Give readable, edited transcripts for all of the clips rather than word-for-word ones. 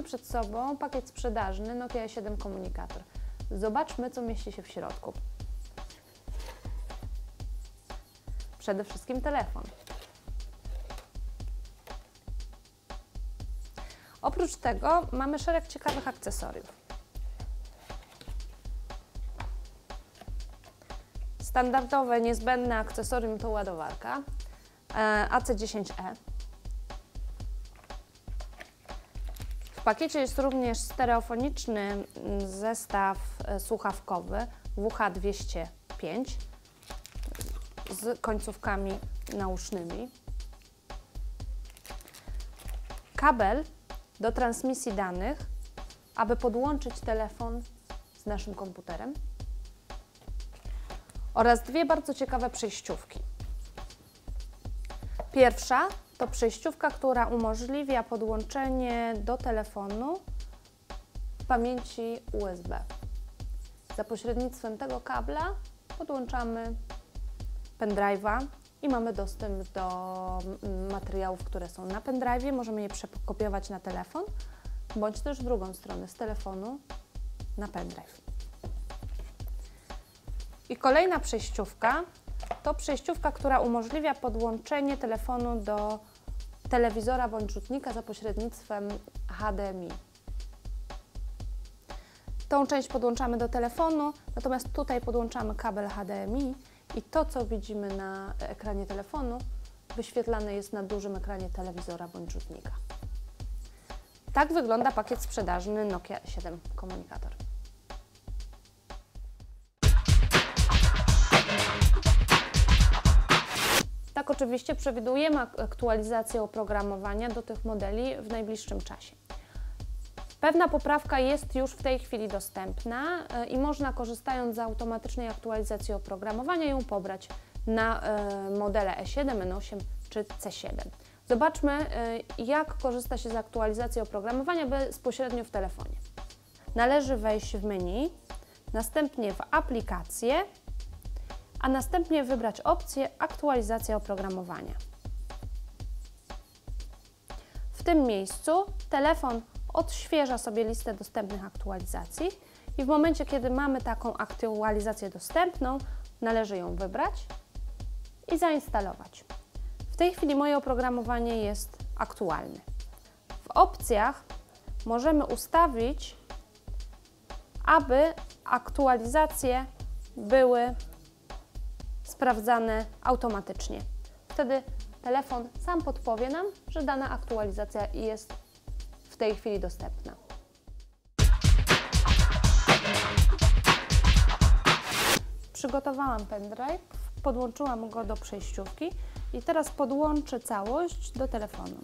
Mamy przed sobą pakiet sprzedażny Nokia E7 komunikator. Zobaczmy, co mieści się w środku. Przede wszystkim telefon. Oprócz tego mamy szereg ciekawych akcesoriów. Standardowe, niezbędne akcesorium to ładowarka AC10E. W pakiecie jest również stereofoniczny zestaw słuchawkowy WH-205 z końcówkami nausznymi. Kabel do transmisji danych, aby podłączyć telefon z naszym komputerem. Oraz dwie bardzo ciekawe przejściówki. Pierwsza to przejściówka, która umożliwia podłączenie do telefonu pamięci USB. Za pośrednictwem tego kabla podłączamy pendrive'a i mamy dostęp do materiałów, które są na pendrive'ie. Możemy je przekopiować na telefon, bądź też w drugą stronę, z telefonu na pendrive. I kolejna przejściówka to przejściówka, która umożliwia podłączenie telefonu do telewizora bądź rzutnika za pośrednictwem HDMI. Tą część podłączamy do telefonu, natomiast tutaj podłączamy kabel HDMI i to, co widzimy na ekranie telefonu, wyświetlane jest na dużym ekranie telewizora bądź rzutnika. Tak wygląda pakiet sprzedażny Nokia E7 komunikator. Tak, oczywiście przewidujemy aktualizację oprogramowania do tych modeli w najbliższym czasie. Pewna poprawka jest już w tej chwili dostępna i można, korzystając z automatycznej aktualizacji oprogramowania, ją pobrać na modele E7, N8 czy C7. Zobaczmy, jak korzysta się z aktualizacji oprogramowania bezpośrednio w telefonie. Należy wejść w menu, następnie w aplikację, a następnie wybrać opcję aktualizacja oprogramowania. W tym miejscu telefon odświeża sobie listę dostępnych aktualizacji i w momencie, kiedy mamy taką aktualizację dostępną, należy ją wybrać i zainstalować. W tej chwili moje oprogramowanie jest aktualne. W opcjach możemy ustawić, aby aktualizacje były sprawdzane automatycznie. Wtedy telefon sam podpowie nam, że dana aktualizacja jest w tej chwili dostępna. Przygotowałam pendrive, podłączyłam go do przejściówki i teraz podłączę całość do telefonu.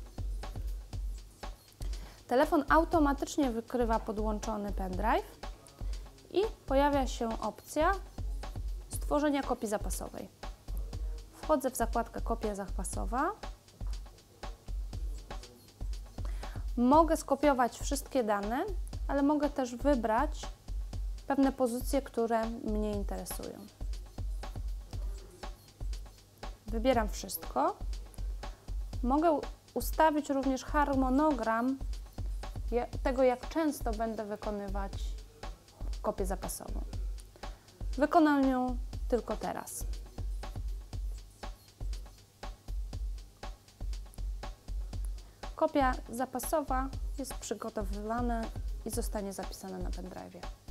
Telefon automatycznie wykrywa podłączony pendrive i pojawia się opcja stworzenia kopii zapasowej. Wchodzę w zakładkę kopia zapasowa. Mogę skopiować wszystkie dane, ale mogę też wybrać pewne pozycje, które mnie interesują. Wybieram wszystko. Mogę ustawić również harmonogram tego, jak często będę wykonywać kopię zapasową. Wykonam ją tylko teraz. Kopia zapasowa jest przygotowywana i zostanie zapisana na pendrive'ie.